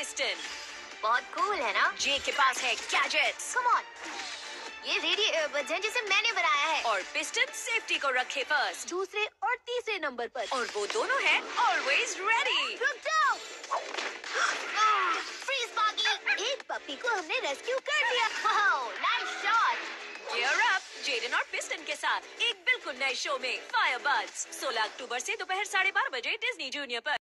Piston. बहुत cool है ना? जे के पास है गैजेट्स। कम ऑन, ये रेडियो ईयरबड्स हैं जिसे मैंने बनाया है। और पिस्टन सेफ्टी को रखे फर्स्ट, दूसरे और तीसरे नंबर पर। और वो दोनों है ऑलवेज रेडी। रुक जाओ। फ्रीज बागी। एक पपी को हमने रेस्क्यू कर लिया। Wow, nice shot. Gear up Jaden और पिस्टन के साथ एक बिल्कुल नए शो में फायरबड्स 16 अक्टूबर से दोपहर 12:30 बजे डिज्नी जूनियर पर।